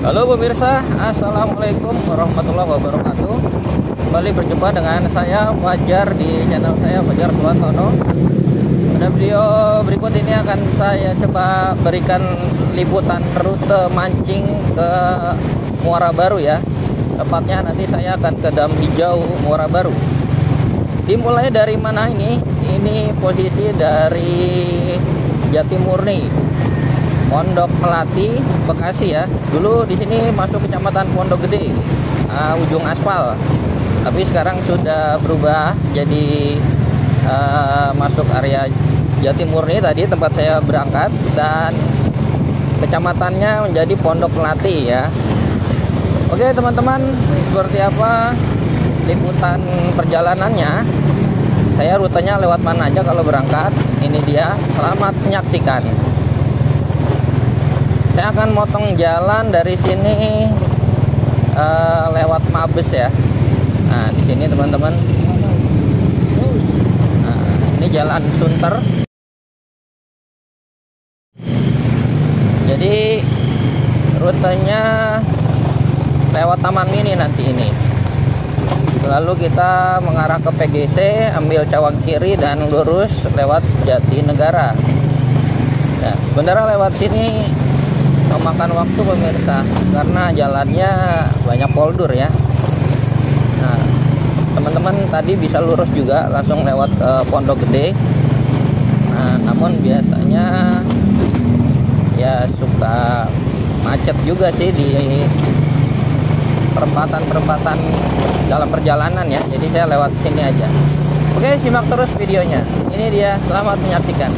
Halo pemirsa, assalamualaikum warahmatullahi wabarakatuh. Kembali berjumpa dengan saya Fajar di channel saya Fajar Tuantono. Pada video berikut ini akan saya coba berikan liputan rute mancing ke Muara Baru ya. Tepatnya nanti saya akan ke Dam Hijau Muara Baru. Dimulai dari mana ini? Ini posisi dari Jatimurni, Pondok Melati, Bekasi ya. Dulu di sini masuk kecamatan Pondok Gede, ujung aspal. Tapi sekarang sudah berubah jadi masuk area Jatimurni tadi tempat saya berangkat, dan kecamatannya menjadi Pondok Melati ya. Oke teman-teman, seperti apa liputan perjalanannya? Saya rutenya lewat mana aja kalau berangkat. Ini dia, selamat menyaksikan. Saya akan motong jalan dari sini lewat Mabes ya. Nah, di sini teman-teman. Nah, ini jalan Sunter. Jadi rutenya lewat Taman Mini nanti ini. Lalu kita mengarah ke PGC, ambil cawang kiri dan lurus lewat Jatinegara. Nah, sebenarnya lewat sini memakan waktu pemirsa karena jalannya banyak poldur ya. Nah, teman-teman tadi bisa lurus juga langsung lewat Pondok Gede. Nah, namun biasanya ya suka macet juga sih di perempatan-perempatan dalam perjalanan ya. Jadi saya lewat sini aja. Oke, simak terus videonya. Ini dia, selamat menyaksikan.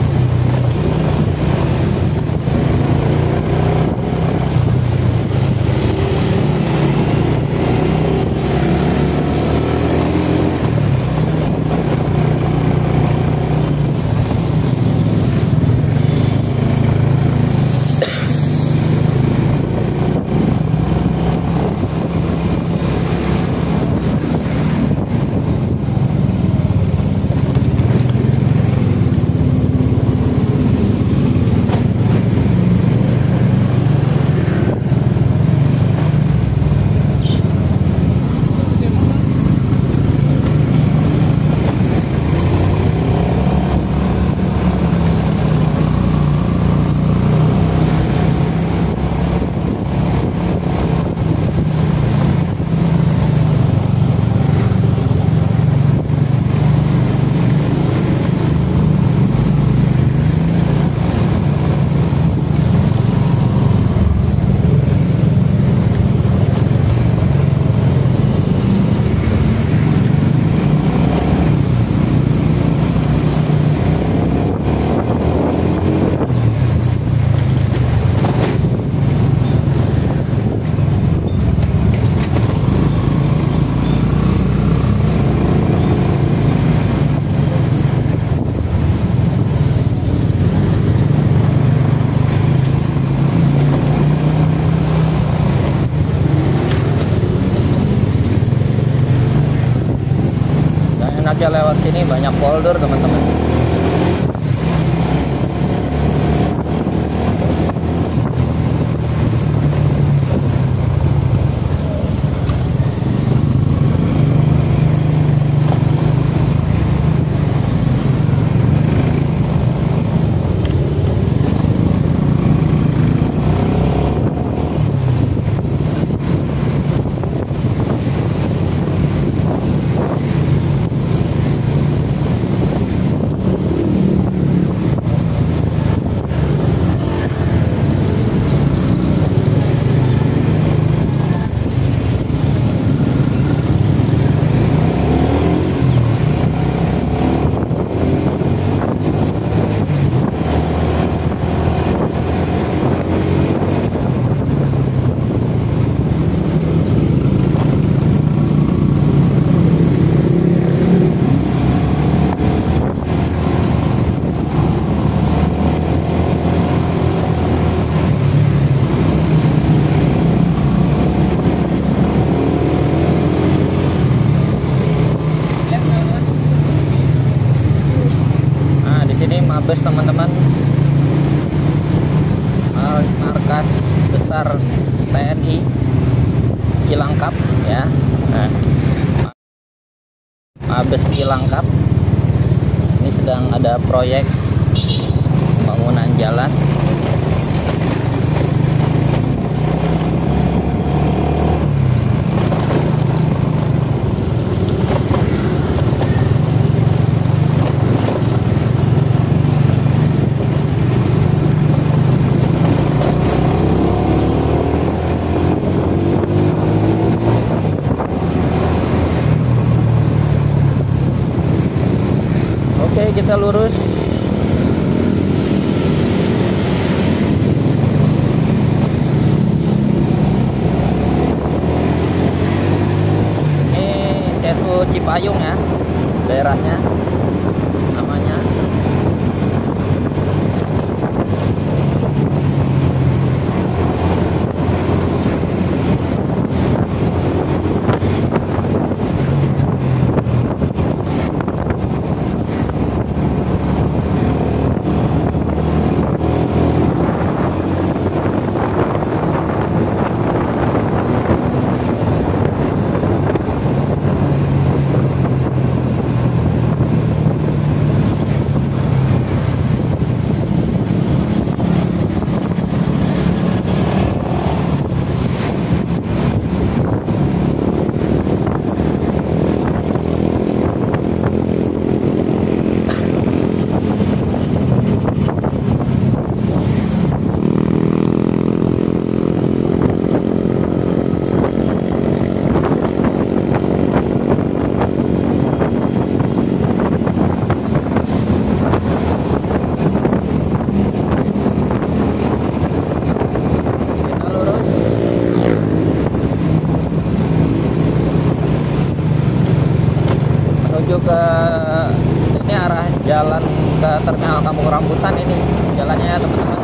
Enaknya lewat sini banyak polder teman-teman. Mabes teman-teman. markas besar TNI Cilangkap ya. Nah, Mabes Cilangkap ini sedang ada proyek pembangunan jalan. Oke, kita lurus. Ini Setu Cipayung ya, daerahnya namanya. Menuju ke ini arah jalan ke Terminal Kampung Rambutan, ini jalannya ya teman-teman.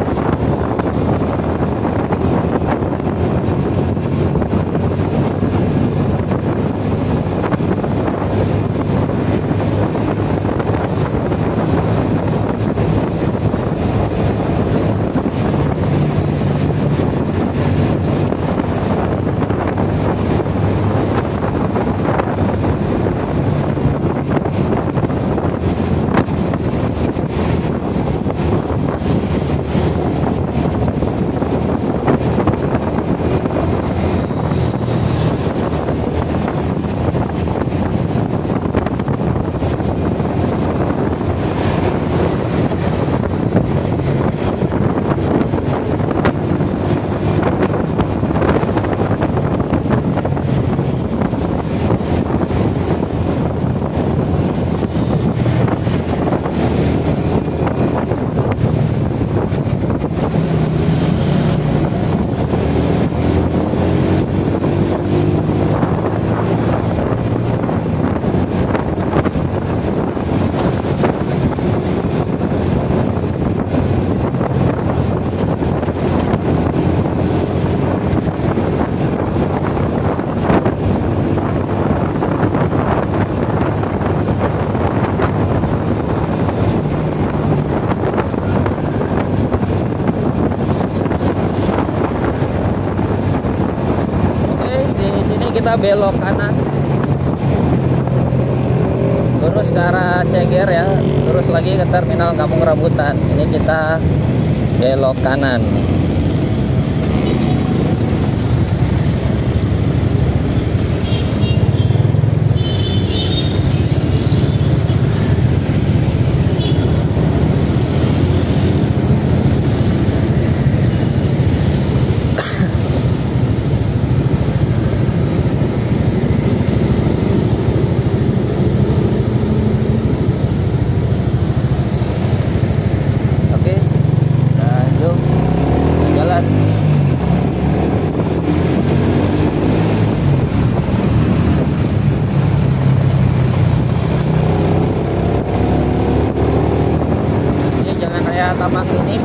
Kita belok kanan, terus ke arah Ceger ya, terus lagi ke Terminal Kampung Rambutan. Ini kita belok kanan. Taman Mini.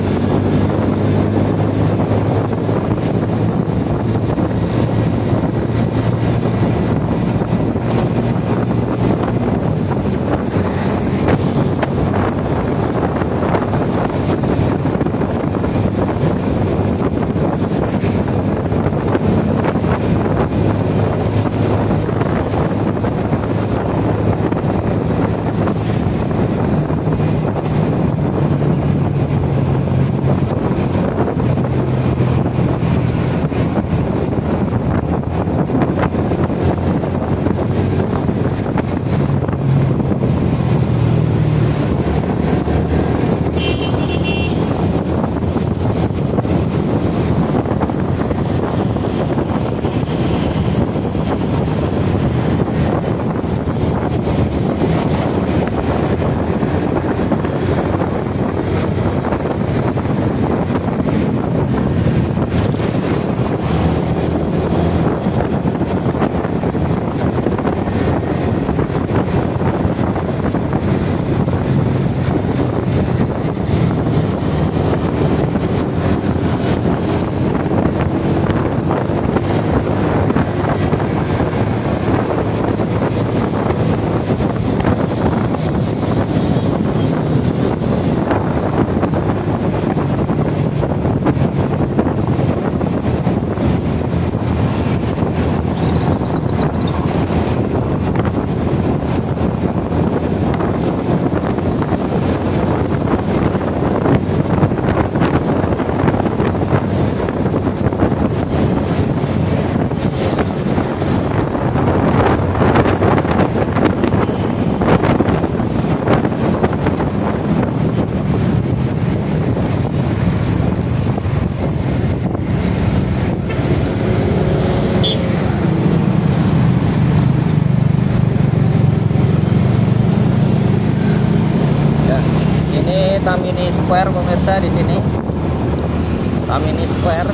Tamini Square pemirsa di sini. Tamini Square.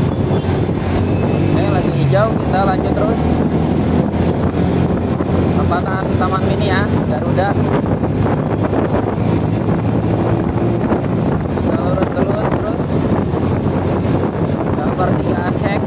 Ini lagi hijau, kita lanjut terus. Perempatan Taman Mini ya, Garuda. Kita lurus terus. Dalam pertigaan cek.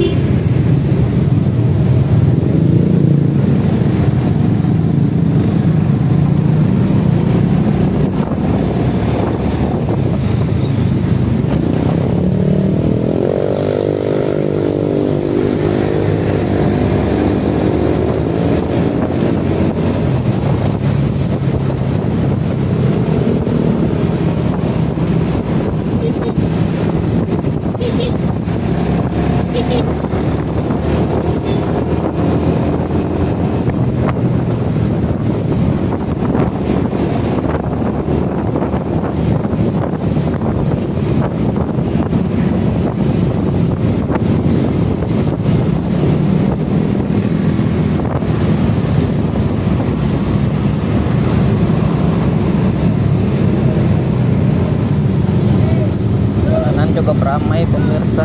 Cukup ramai pemirsa.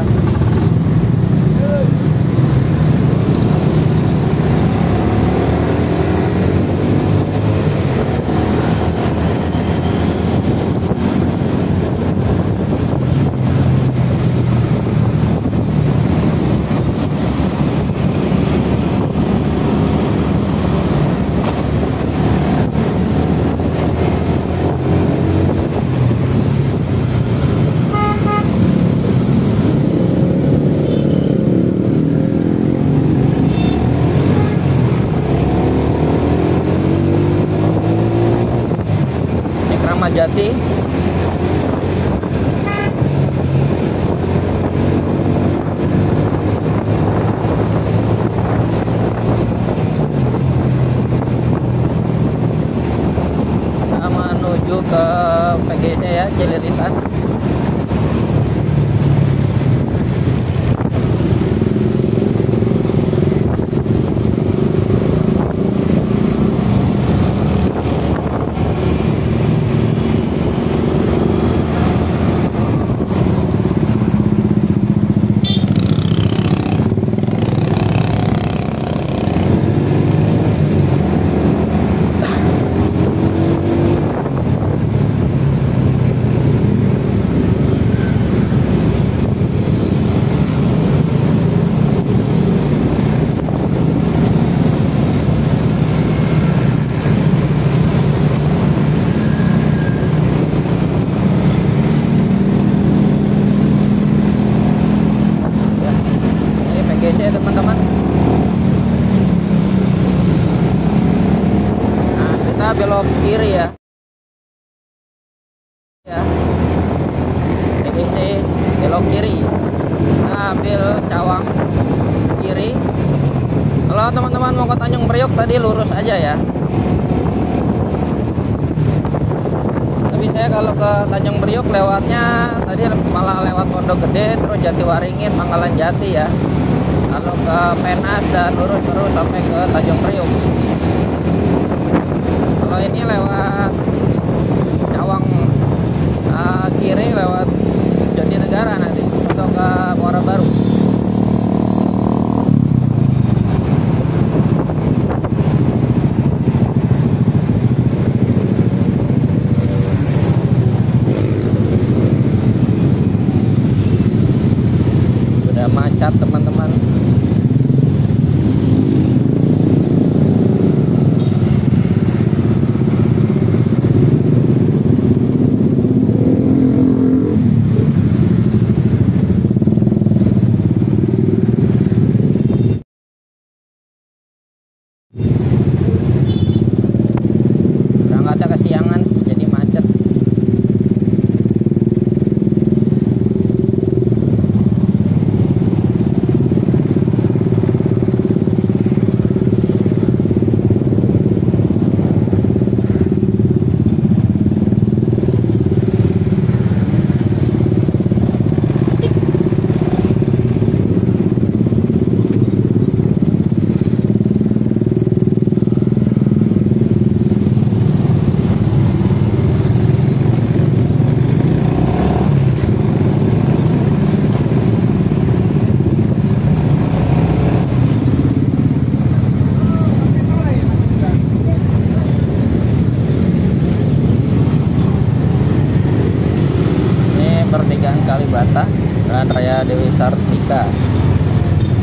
Jati kita menuju ke PGC ya, Cililitan. Teman-teman, nah kita belok kiri ya, PGC belok kiri, kita ambil cawang kiri. Kalau teman-teman mau ke Tanjung Priok tadi lurus aja ya, tapi saya kalau ke Tanjung Priok lewatnya tadi malah lewat Pondok Gede, terus Jatiwaringin, Pangkalan Jati ya. Kalau ke Penas dan lurus terus sampai ke Tanjung Priok. Kalau ini lewat Cawang kiri lewat Jatinegara nanti untuk ke Muara Baru. Sudah macet teman-teman. Berangkatnya kesiangan sih, jadi macet. Pertigaan Kalibata, Jalan Raya Dewi Sartika.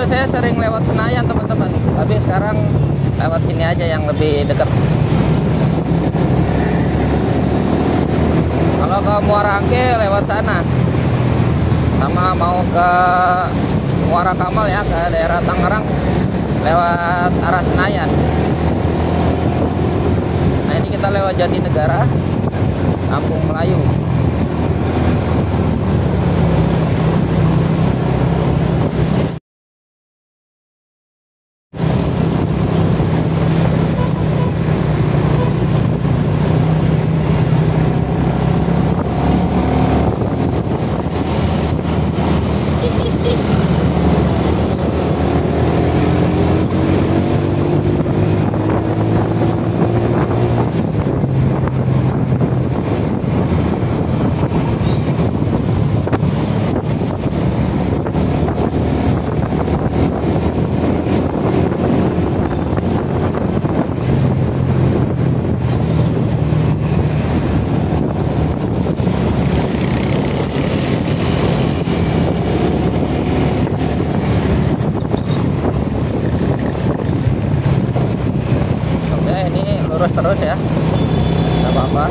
saya sering lewat Senayan teman-teman, tapi sekarang lewat sini aja yang lebih dekat. Kalau ke Muara Angke lewat sana, sama mau ke Muara Kamal ya, ke daerah Tangerang lewat arah Senayan. Nah ini kita lewat Jatinegara, Kampung Melayu. Lurus terus ya, nggak apa-apa.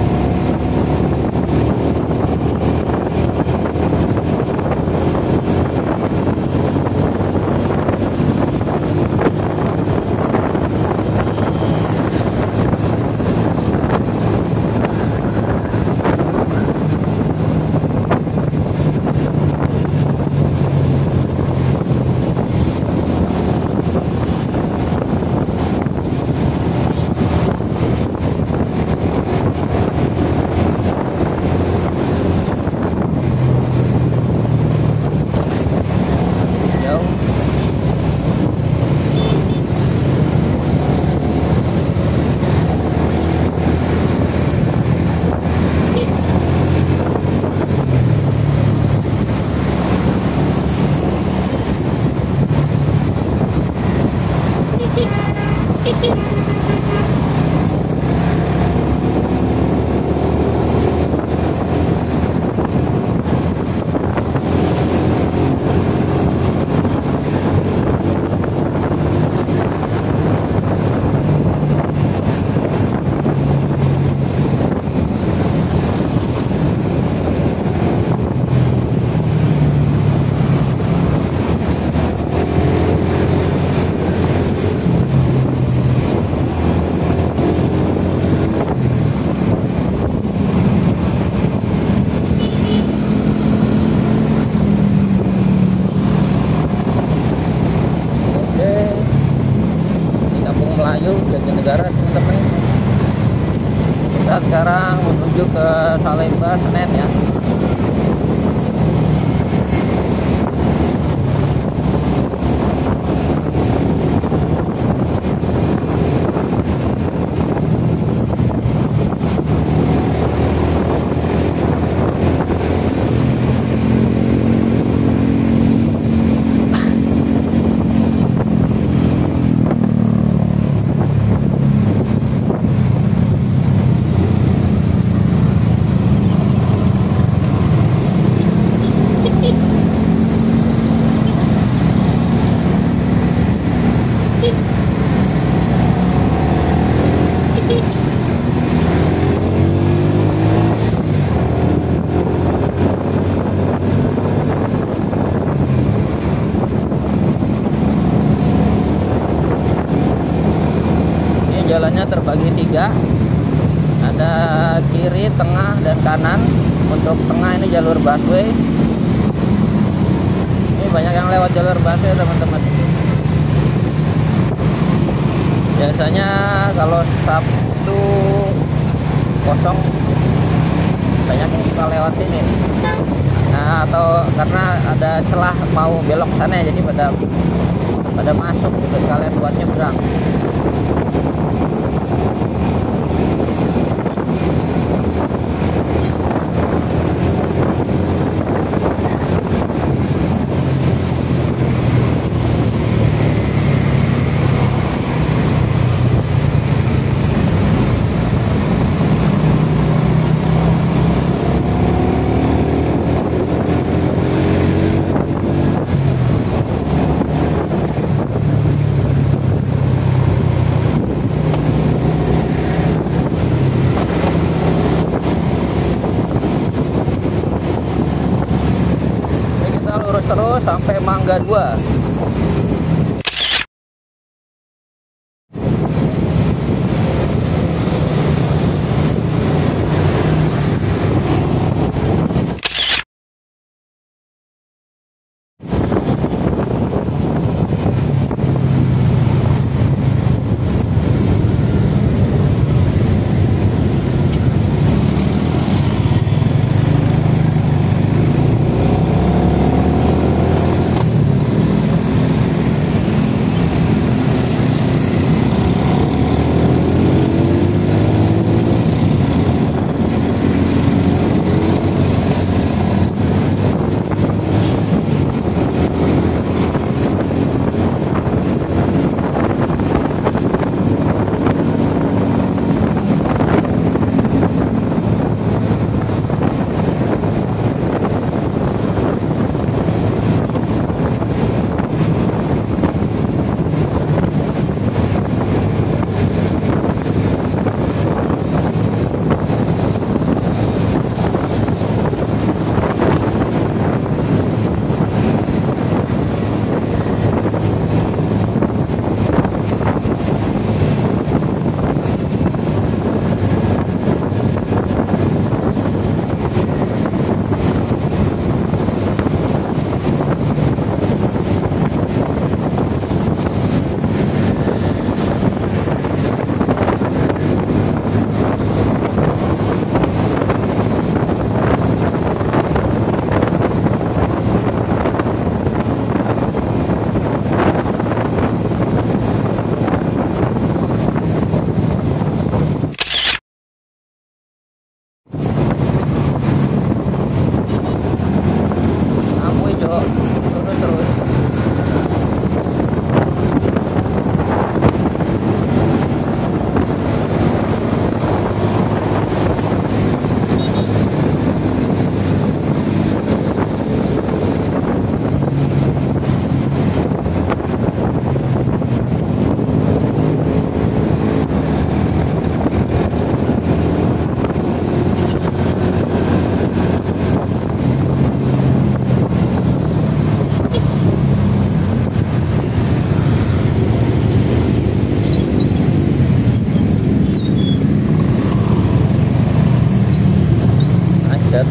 Jatinegara teman-teman. Kita sekarang menuju ke Salemba Senen ya. Jalannya terbagi 3, ada kiri, tengah, dan kanan. Untuk tengah ini jalur busway. Ini banyak yang lewat jalur busway teman-teman. Biasanya kalau Sabtu kosong banyak yang suka lewat sini. Nah, atau karena ada celah mau belok sana, jadi pada masuk gitu sekalian buat nyebrang. terus sampai Mangga 2. Terus terus. Macet.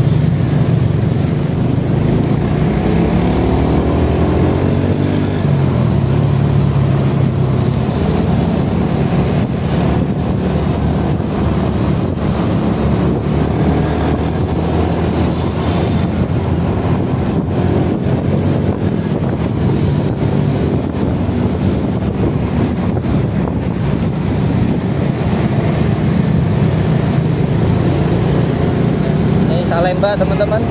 Salemba teman-teman.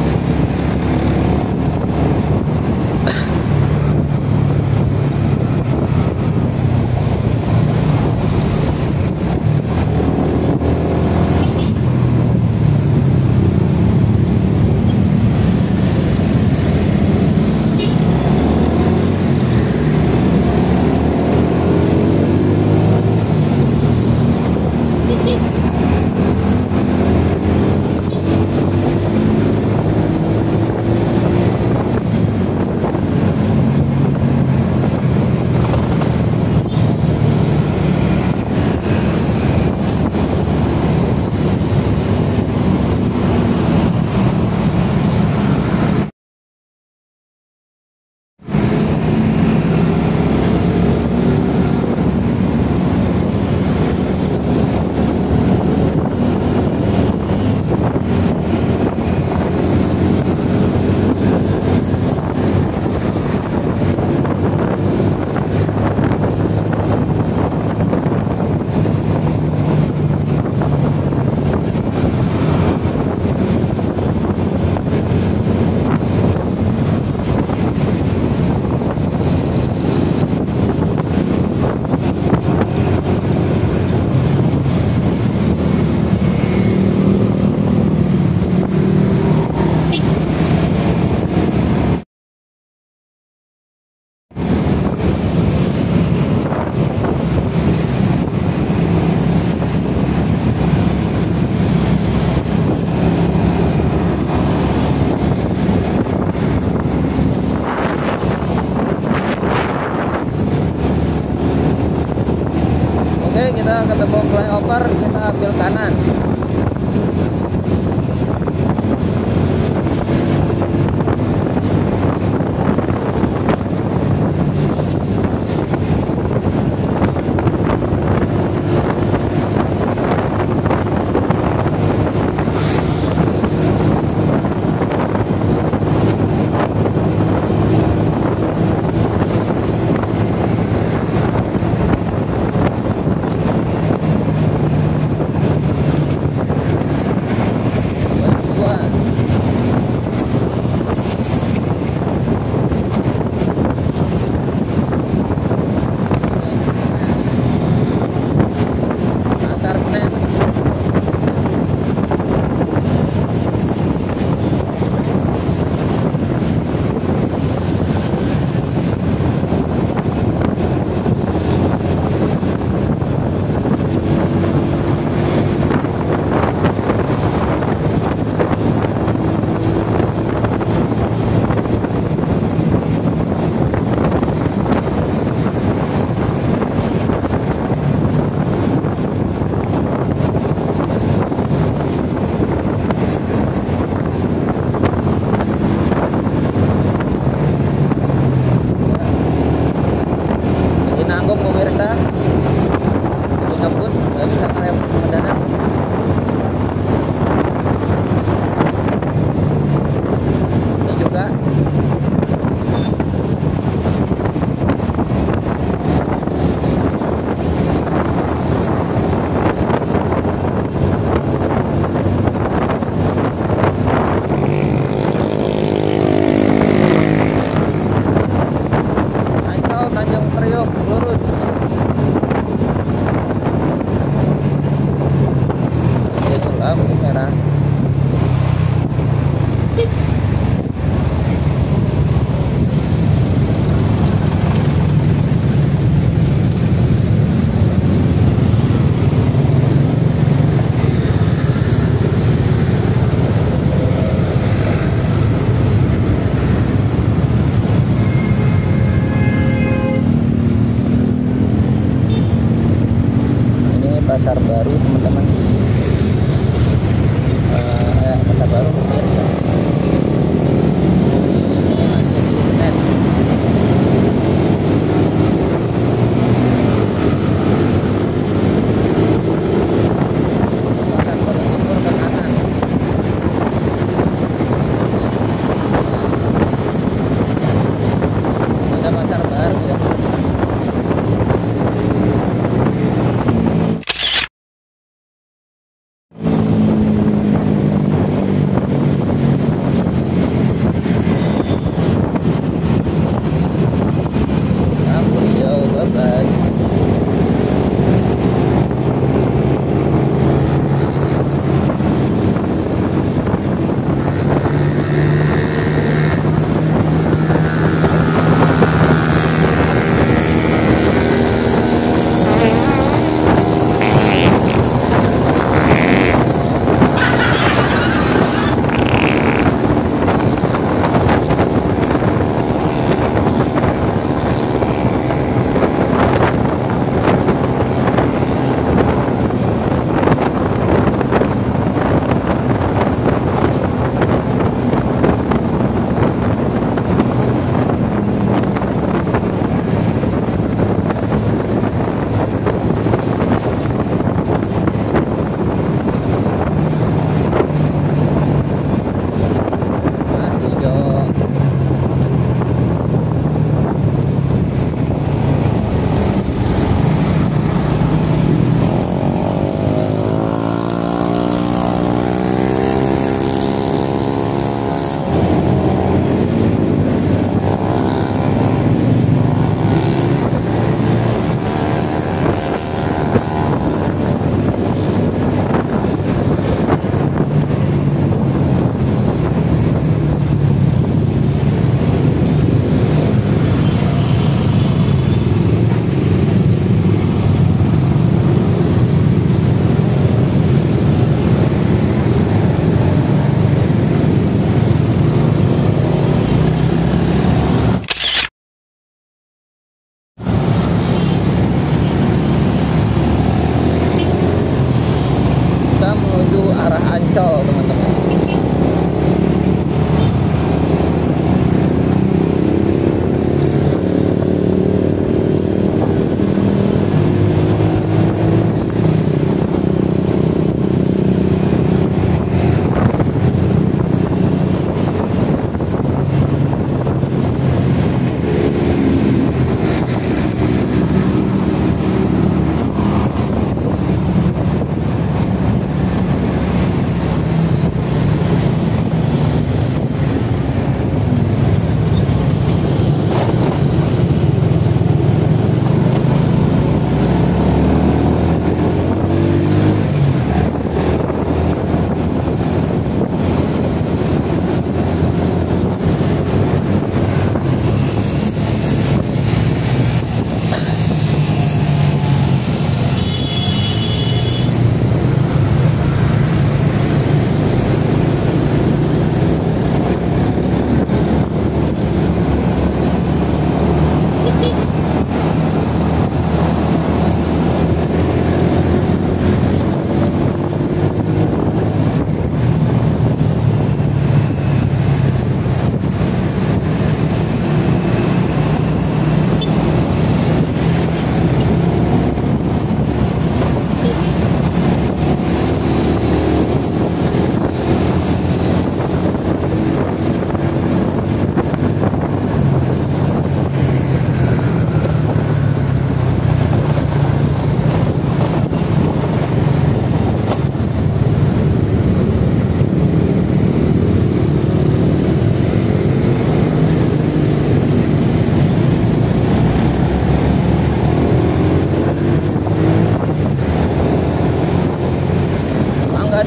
kita ketemu flyover, kita ambil kanan.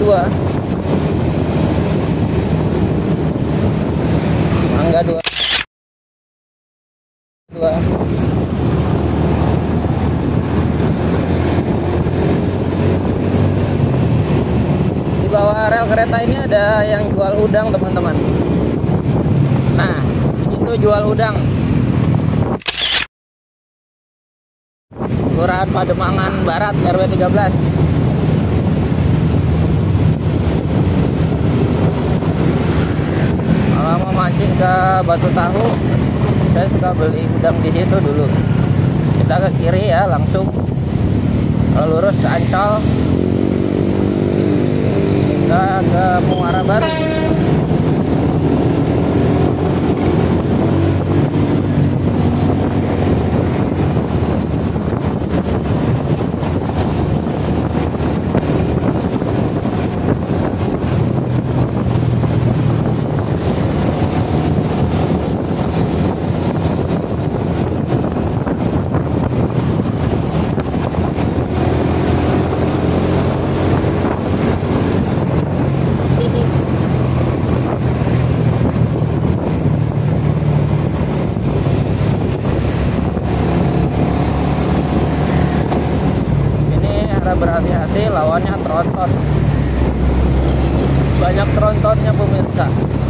2. Mangga 2. Di bawah rel kereta ini ada yang jual udang, teman-teman. Nah, itu jual udang. Kelurahan Pademangan Barat, RW 13. Kalau mau mancing ke Batu Tahu, saya suka beli udang di situ dulu. Kita ke kiri ya, langsung lurus ke Ancol, kita ke Muara Baru. Berhati-hati, lawannya tronton. Banyak trontonnya, pemirsa.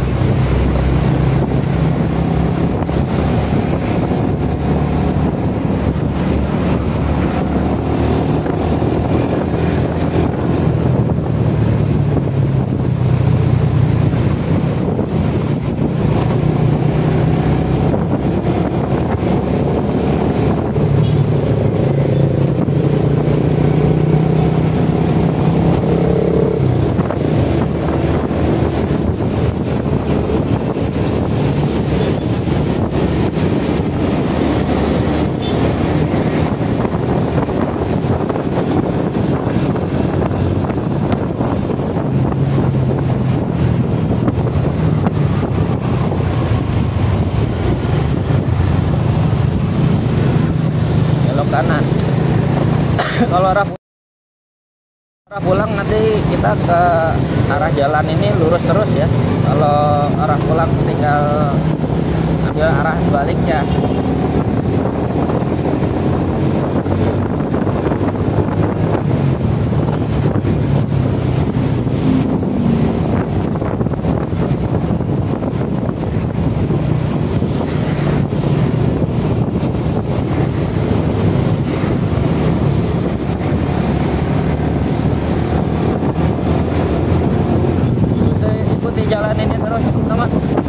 Kanan. Kalau arah pulang nanti kita ke arah jalan ini lurus terus ya. Kalau arah pulang tinggal ambil arah sebaliknya. Jalan ini terus, teman.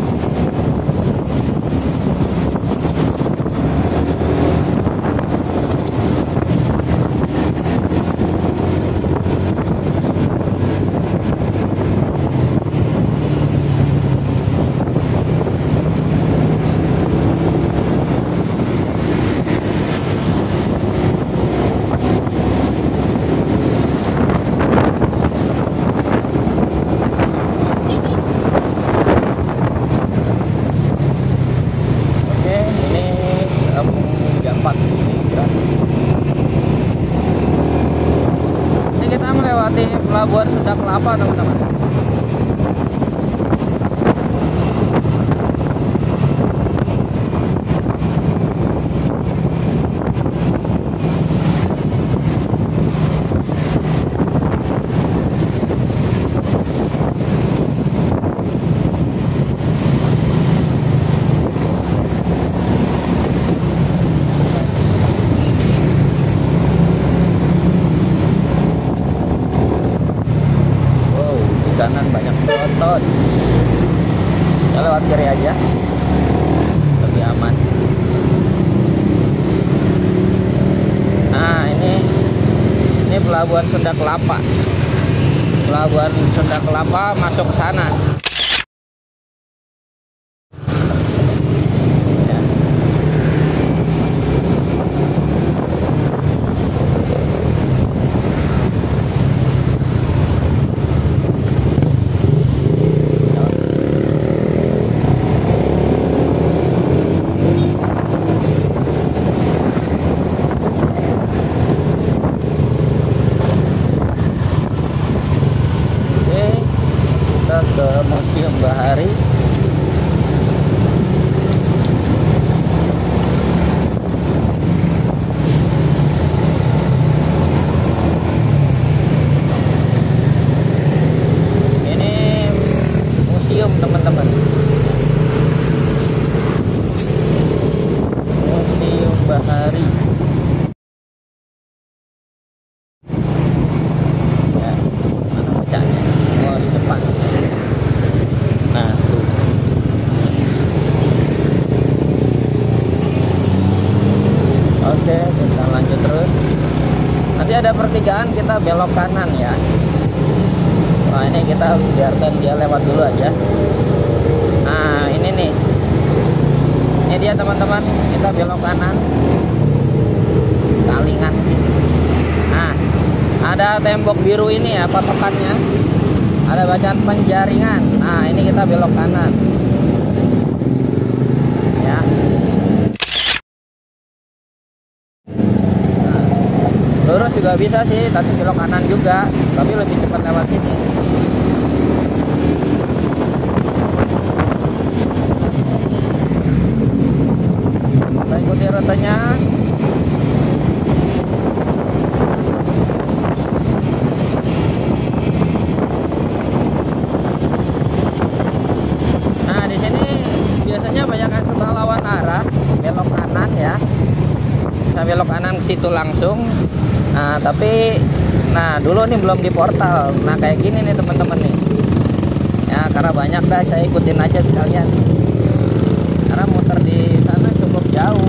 Ini kita melewati Pelabuhan Sunda Kelapa, teman-teman. Kanan banyak tronton. Ya lewat kiri aja, lebih aman. Nah, ini Pelabuhan Sunda Kelapa. Pelabuhan Sunda Kelapa masuk ke sana. Nanti ada pertigaan kita belok kanan ya. Nah ini kita biarkan dia lewat dulu aja. Nah ini nih, ini dia teman-teman, kita belok kanan Kalingan gitu. Nah ada tembok biru ini ya patokannya, ada bacaan penjaringan. Nah ini kita belok kanan ya. Lurus juga bisa sih, tapi belok kanan juga, tapi lebih cepat lewat sini. Kita ikuti rutenya. Nah di sini biasanya banyak yang suka lawan arah, belok kanan ya. Kita belok kanan ke situ langsung. Nah tapi dulu nih belum di portal. Nah kayak gini nih teman-teman nih ya, karena banyak dah saya ikutin aja sekalian, karena muter di sana cukup jauh.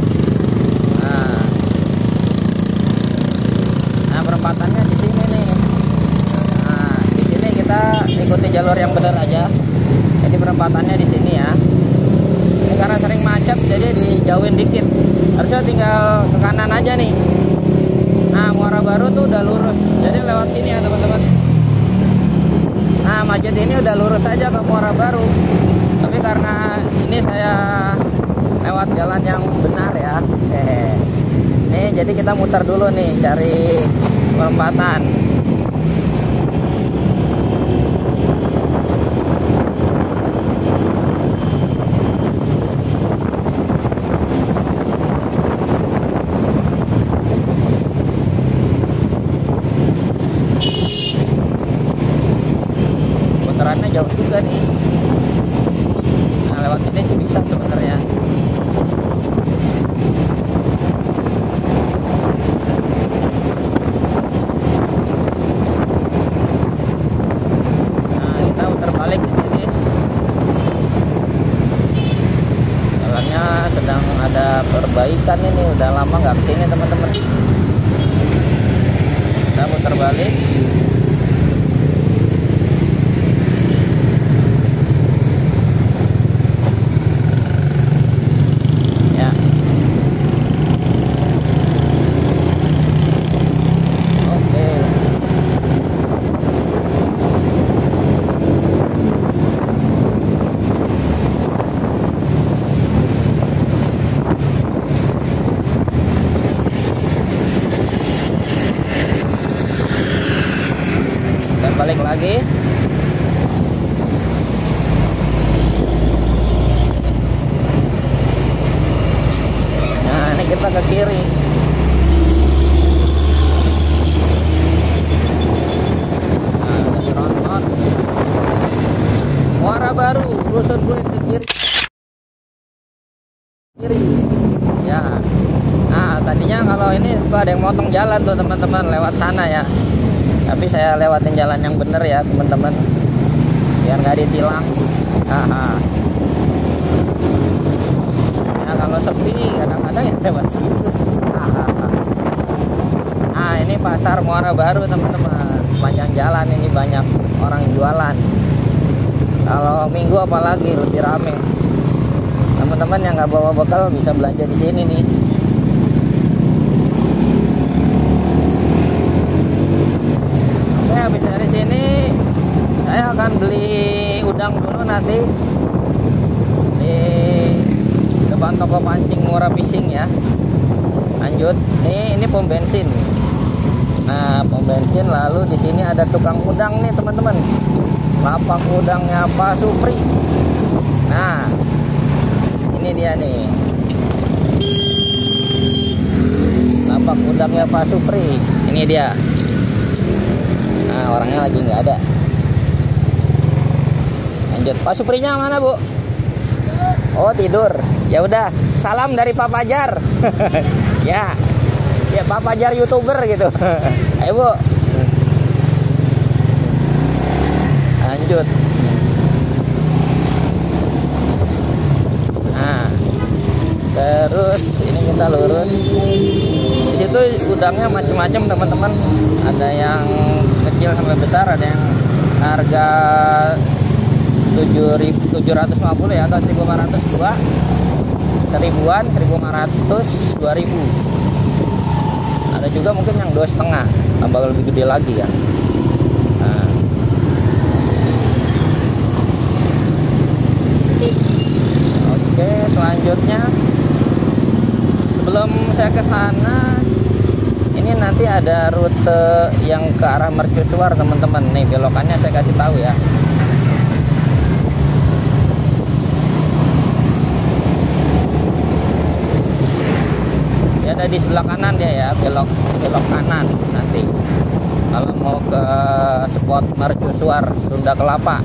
Nah perempatannya di sini nih. Nah di sini kita ikuti jalur yang benar aja, jadi perempatannya di sini ya. Ini karena sering macet jadi dijauhin dikit, harusnya tinggal ke kanan aja nih. Nah Muara Baru tuh udah lurus, jadi lewat sini ya teman-teman. Nah macet ini udah lurus aja ke Muara Baru, tapi karena ini saya lewat jalan yang benar ya. Nih jadi kita muter dulu nih cari perempatan. Putarannya jauh juga nih. Nah lewat sini sih bisa sebenarnya. Nah kita putar balik di sini. Jalannya sedang ada perbaikan ini, udah lama nggak kesini teman-teman. Kita putar balik. Balik lagi. Nah ini kita ke kiri. Nah, Muara Baru, rusun gue ke kiri. Ya. Nah tadinya kalau ini suka ada yang motong jalan tuh teman-teman lewat sana ya. Tapi saya lewatin jalan yang bener ya teman-teman, biar nggak ditilang. Ya kalau sepi kadang-kadang ya lewat situ sih. Nah ini pasar Muara Baru teman-teman, panjang jalan ini banyak orang jualan. Kalau minggu apalagi lebih rame. Teman-teman yang nggak bawa bekal bisa belanja di sini nih. Habis dari sini saya akan beli udang dulu nanti di depan toko pancing Muara Fishing ya. Lanjut, ini pom bensin. Nah pom bensin, lalu di sini ada tukang udang nih teman-teman, lapak udangnya Pak Supri. Nah ini dia nih, lapak udangnya Pak Supri. Ini dia. Nah orangnya lagi nggak ada. Lanjut, Pak Suprinya mana Bu? Oh tidur. Ya udah, salam dari Pak Fajar. ya Pak Fajar YouTuber gitu. Ayo Bu. Lanjut. Nah terus ini kita lurus. situ udangnya macam-macam teman-teman. Ada yang kecil sampai besar, ada yang harga 750 ya, atau 1.500 seribuan, 1.500, 2.000. Ada juga mungkin yang 2,5, tambah lebih gede lagi ya. Nah. Oke, selanjutnya sebelum saya ke sana, ini nanti ada rute yang ke arah Mercusuar teman-teman. Nih belokannya saya kasih tahu ya. Dia ada di sebelah kanan dia ya, belok kanan nanti. Kalau mau ke spot Mercusuar Sunda Kelapa,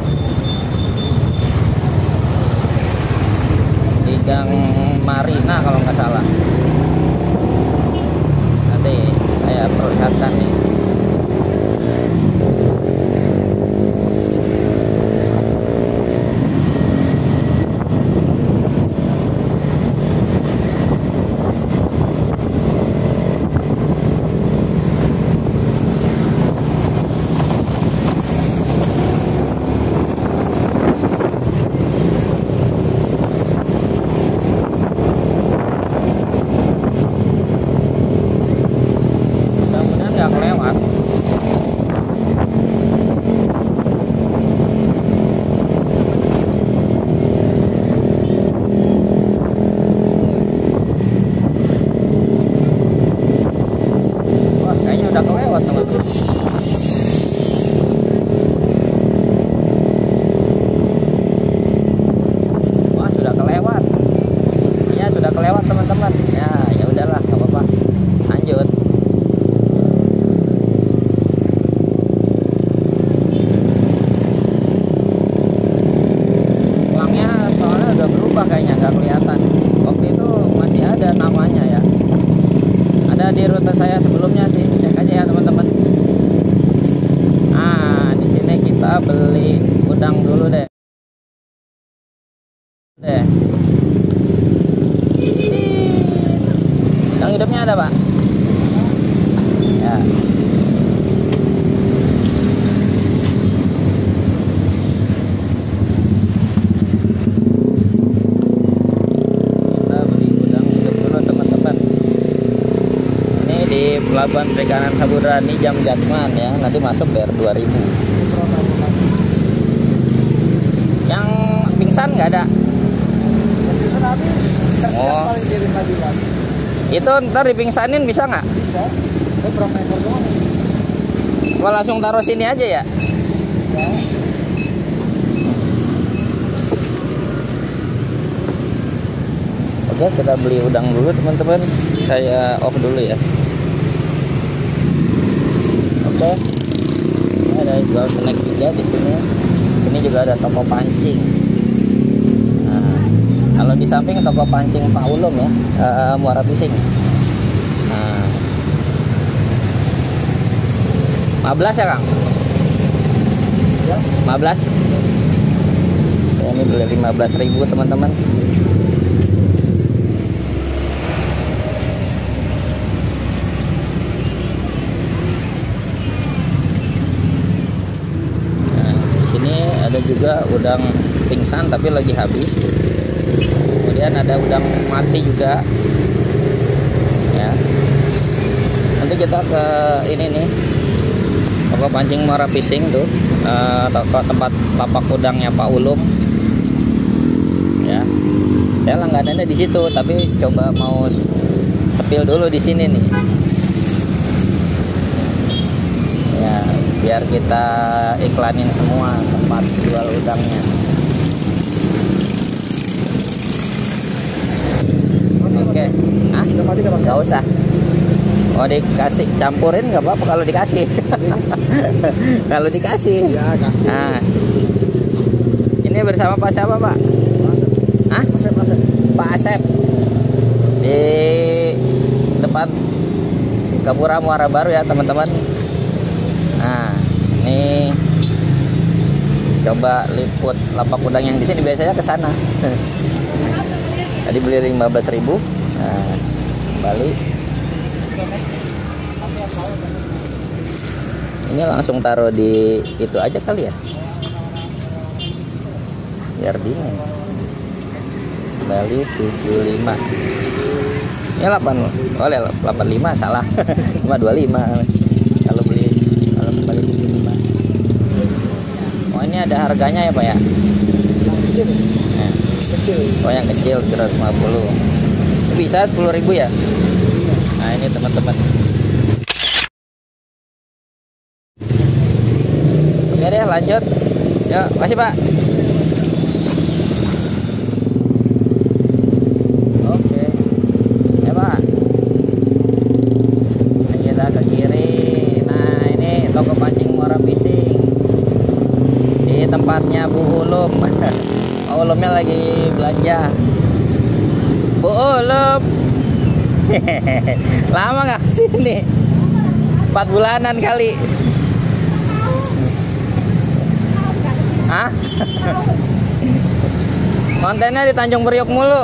di Gang Marina kalau nggak salah. Nanti saya perlihatkan nih. Beli udang dulu deh. Udang hidupnya ada Pak? Ya. Kita beli udang hidup dulu teman-teman. Ini di Pelabuhan Perikanan Sabudrani Jam Jatman ya. Nanti masuk bayar 2.000. Yang pingsan nggak ada? Oh, itu ntar dipingsanin bisa nggak? Bisa. Berapa ekor doang? Kalau langsung taruh sini aja ya? Ya. Oke, kita beli udang dulu teman-teman. Saya off dulu ya. Oke. Ini ada jual snack juga di sini. Ini juga ada toko pancing. Nah, kalau di samping toko pancing Pak Ulum ya, Muara Bising. Nah, 15 ya Kang? Ya. 15. Ya, ini beli 15.000 teman-teman. Ada juga udang pingsan tapi lagi habis. Kemudian ada udang mati juga ya. Nanti kita ke ini nih, toko pancing Muara Bising tuh, toko tempat lapak udangnya Pak Ulum ya. Saya langganannya di situ, tapi coba mau sepil dulu di sini nih ya, biar kita iklanin semua tempat jual udangnya. Oke. Ah, nggak usah. Oh, dikasih campurin nggak apa-apa kalau dikasih. Kalau dikasih. Ya, kasih. Nah, ini bersama Pak siapa Pak? Hah? Pak Asep. Di depan Gapura Muara Baru ya teman-teman. Nah, ini coba liput lapak udang yang di sini, biasanya ke sana. Tadi beli 15.000. Nah, kembali. Ini langsung taruh di itu aja kali ya, biar dingin. Bali 75. Ini 8. Oh, 85 salah. Cuma 25. Kalau Bali 75. Oh, ini ada harganya ya, Pak ya? Kecil. Nah. Kecil. Oh, yang kecil 150. Bisa 10.000 ya? Nah, ini teman-teman. Oke deh, lanjut. Ya, makasih Pak. Oke. Ya Pak. Ini kita ke kiri. Nah, ini toko pancing Muara Fishing. Di tempatnya Bu Ulum. Oh, Ulumnya lagi belanja. Bu Ulum. Lama nggak kesini? 4 bulanan kali. Hah? Kontennya di Tanjung Priok mulu.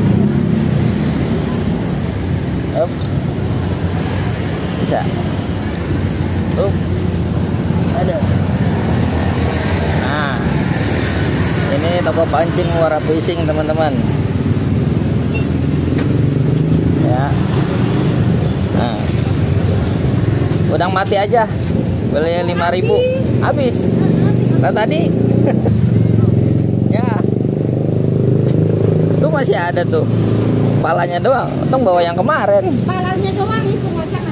Up. Bisa. Ada. Nah, ini toko pancing Muara Fishing teman-teman. Ya. Nah, udang mati aja. Beli 5.000. Habis. Nah, tadi. Ya. Tuh masih ada tuh. Palanya doang. Untung bawa yang kemarin. Palanya doang itu macangan.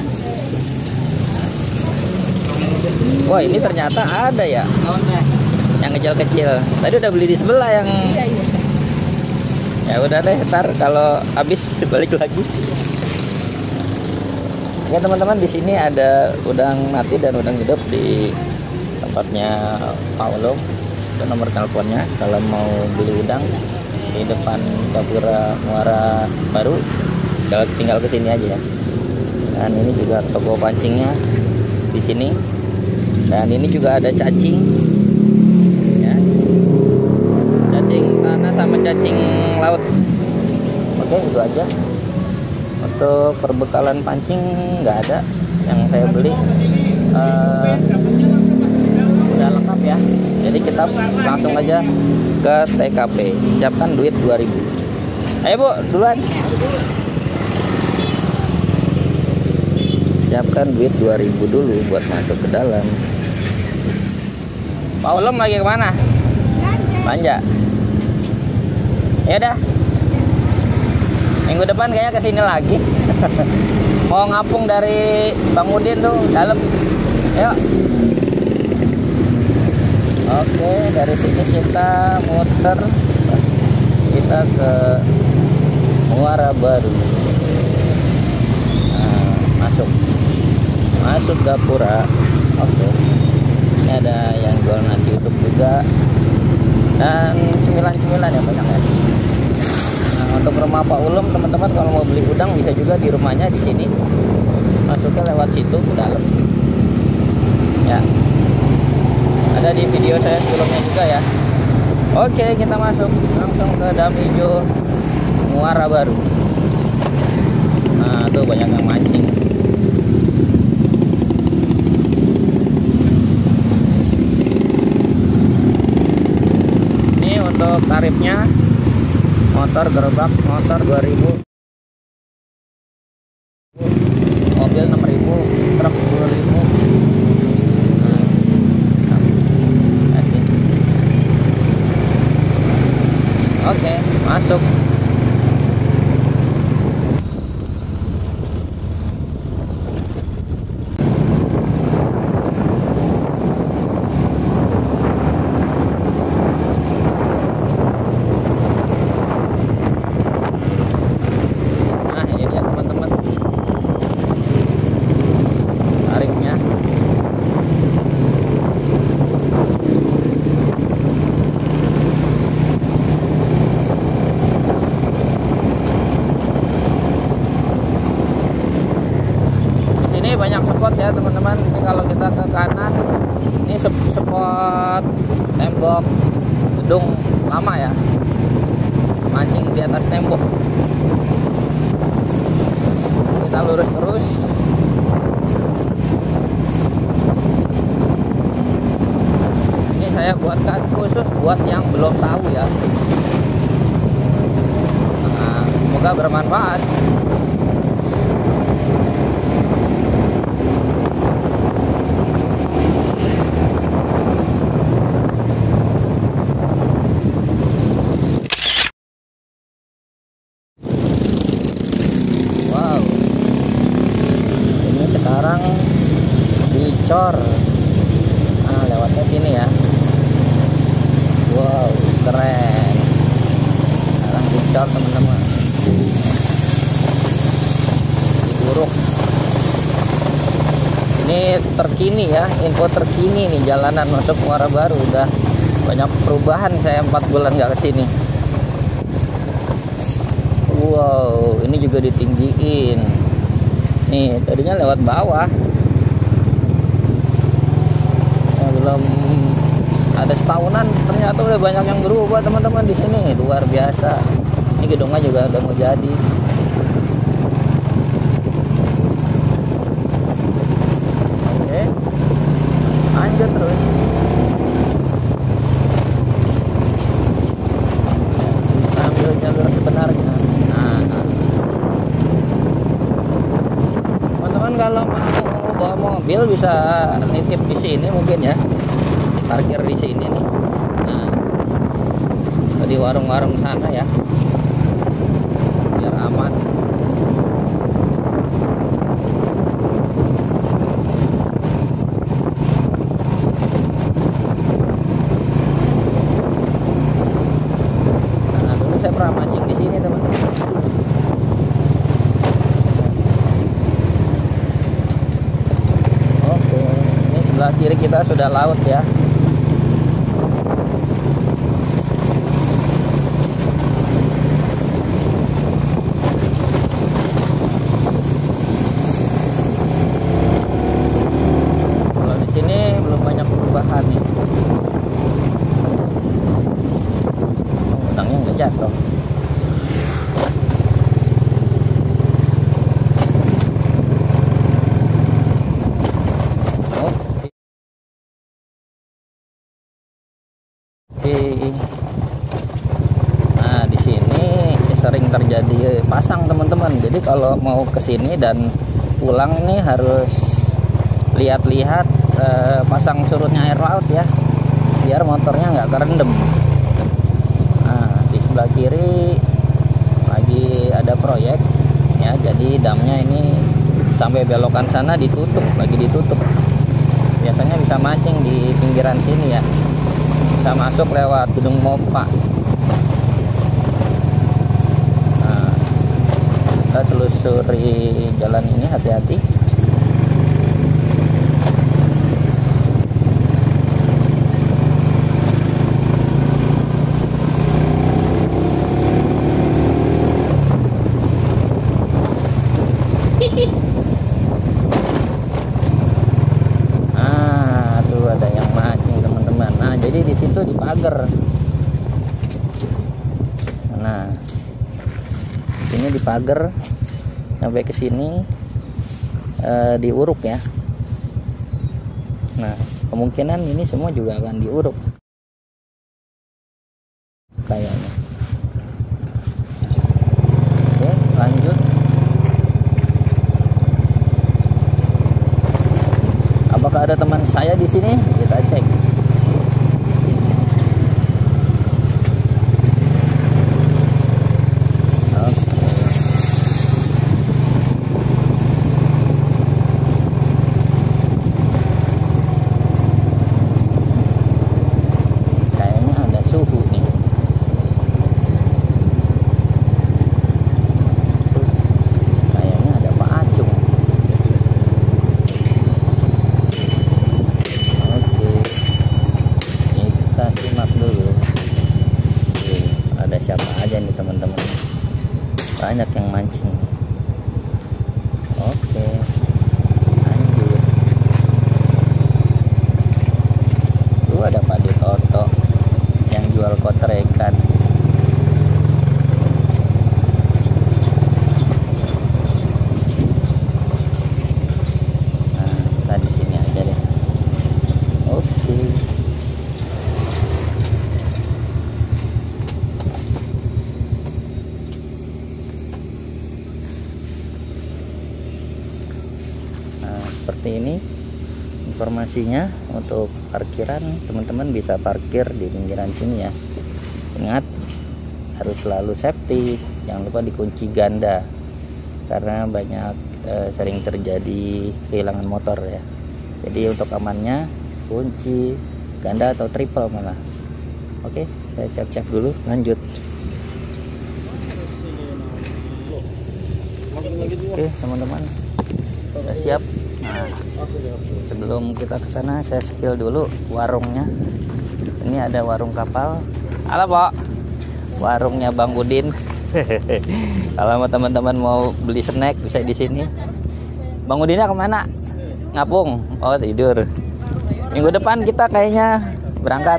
Wah, ini ternyata ada ya. Yang kecil-kecil. Tadi udah beli di sebelah yang. Iya. Ya udah deh, ntar kalau habis balik lagi. Ya teman-teman, di sini ada udang mati dan udang hidup di tempatnya Pak Ulum. Itu nomor teleponnya kalau mau beli udang di depan Gapura Muara Baru. Kalau tinggal ke sini aja ya. Dan ini juga toko pancingnya di sini. Dan ini juga ada cacing. Ya. Cacing tanah sama cacing laut. Oke, itu aja. Untuk perbekalan pancing nggak ada yang saya beli. Udah lengkap ya. Jadi kita langsung aja ke TKP. Siapkan duit 2.000. Ayo Bu, duluan. Siapkan duit 2.000 dulu buat masuk ke dalam. Pak Ulum lagi kemana? Belanja. Ya udah. Minggu depan kayaknya kesini lagi. Mau ngapung dari Bang Udin tuh dalam. Yuk. Oke, dari sini kita muter. Kita ke Muara Baru. Nah, masuk Gapura. Oke. Ini ada yang jual nasi uduk juga. Dan cemilan-cemilan ya banyak ya. Nah, untuk rumah Pak Ulum teman-teman, kalau mau beli udang bisa juga di rumahnya di sini. Masuknya lewat situ ke dalam. Ya. Ada di video saya sebelumnya juga ya. Oke, kita masuk langsung ke Dam Hijau Muara Baru. Nah, tuh banyak yang mancing. Ini untuk tarifnya, motor gerobak motor 2.000, mobil 6.000, truk 10.000. Oke, masuk. Nah, ini dia teman-teman. Tarifnya. Banyak spot ya teman-teman. Ini kalau kita ke kanan, ini spot tembok gedung lama ya, mancing di atas tembok. Kita lurus terus. Ini saya buatkan khusus buat yang belum tahu ya. Nah, semoga bermanfaat. Sekarang dicor, nah lewatnya sini ya. Wow, keren. Sekarang dicor teman-teman, diuruk. Ini terkini ya, info terkini nih, jalanan masuk Muara Baru udah banyak perubahan. Saya 4 bulan nggak kesini. Wow, ini juga ditinggiin. Nih tadinya lewat bawah, ya, belum ada setahunan ternyata udah banyak yang berubah teman-teman di sini, luar biasa. Ini gedungnya juga udah mau jadi. Oke, lanjut terus. Kita ambil jalur sebenarnya. Kalau mau bawa mobil bisa nitip di sini mungkin ya, parkir di sini nih. Nah, di warung-warung sana ya, biar aman. Nah, dulu saya pernah mancing di sini teman-teman. Sebelah kiri kita sudah laut ya. Kalau di sini belum banyak perubahan nih. Udangnya nggak jatuh. Nah, di sini sering terjadi pasang teman-teman. Jadi kalau mau ke sini dan pulang nih harus lihat-lihat pasang surutnya air laut ya, biar motornya nggak kerendam. Nah, di sebelah kiri lagi ada proyek ya, jadi damnya ini sampai belokan sana ditutup, lagi ditutup. Biasanya bisa mancing di pinggiran sini ya, bisa masuk lewat gedung Mopa. Nah, kita telusuri jalan ini, hati-hati. Jadi di situ dipagar. Nah, sini dipagar sampai ke sini diuruk ya. Nah, kemungkinan ini semua juga akan diuruk kayaknya. Oke, lanjut. Apakah ada teman saya di sini? Kita cek. Banyak yang mancing. Oke, lanjut. Tuh ada Pak Toto yang jual kotor ikan. seperti ini informasinya. Untuk parkiran teman-teman bisa parkir di pinggiran sini ya. Ingat harus selalu safety, jangan lupa dikunci ganda karena banyak sering terjadi kehilangan motor ya. Jadi untuk amannya kunci ganda atau triple malah. Oke, saya siap-siap dulu, lanjut. Oke teman-teman, sudah siap. Nah, sebelum kita ke sana saya spill dulu warungnya. Ini ada warung kapal. Halo Pak, warungnya Bang Udin. Kalau teman-teman mau beli snack bisa di sini. Bang Udinnya kemana? Ngapung. Oh tidur. Minggu depan kita kayaknya berangkat.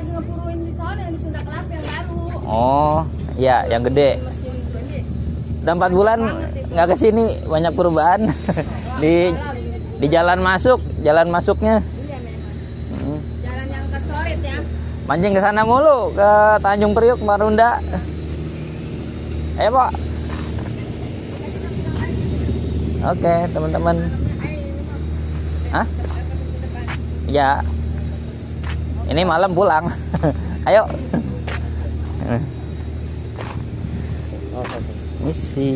Oh ya, yang gede. Udah 4 bulan nggak kesini, banyak perubahan. di jalan masuknya. Jalan yang ke Storit ya. Mancing ke sana mulu, ke Tanjung Priuk, Marunda. Ayo Pak. Oke teman-teman. Hah? Ya. Ini malam pulang. Ayo. Misi.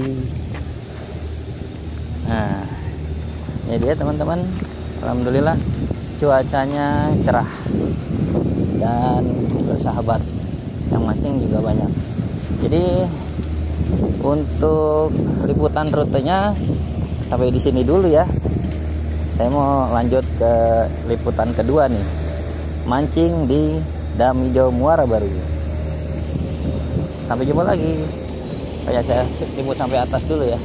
Nah, ini dia teman-teman. Alhamdulillah cuacanya cerah dan bersahabat. Yang mancing juga banyak. Jadi untuk liputan rutenya sampai di sini dulu ya. Saya mau lanjut ke liputan kedua nih. Mancing di Dam Hijau Muara Baru. Sampai jumpa lagi. Kayak saya liput sampai atas dulu ya.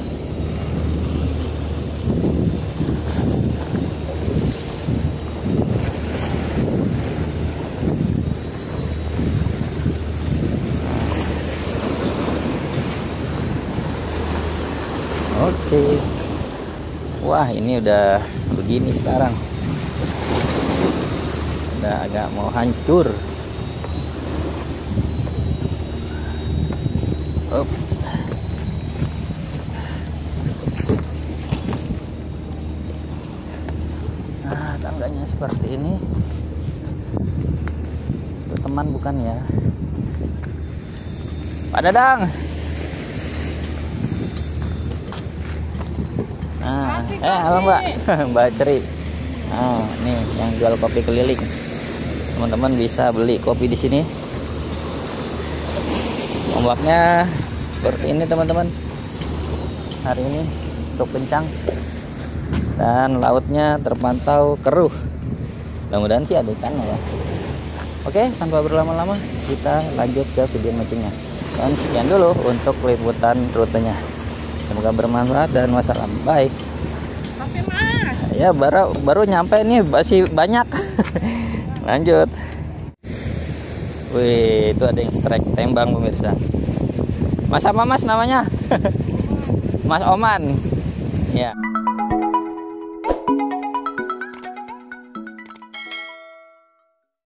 Oke. Wah, ini udah begini sekarang. Udah agak mau hancur. Up. Nah, tangganya seperti ini. Itu teman bukan ya? Pak Dadang. Nah, halo Mbak. Mbak Ceri. Nah, nih yang jual kopi keliling. Teman-teman bisa beli kopi di sini. Ombaknya seperti ini teman-teman. Hari ini cukup kencang dan lautnya terpantau keruh. Mudah-mudahan sih ada ikannya ya. Oke, tanpa berlama-lama kita lanjut ke video mancingnya. Dan sekian dulu untuk liputan rutenya. Semoga bermanfaat dan wassalam. Baik. Oke Mas. Ya baru nyampe nih, masih banyak. Lanjut. Wih, itu ada yang strike tembang pemirsa. Mas apa Mas namanya? Mas Oman.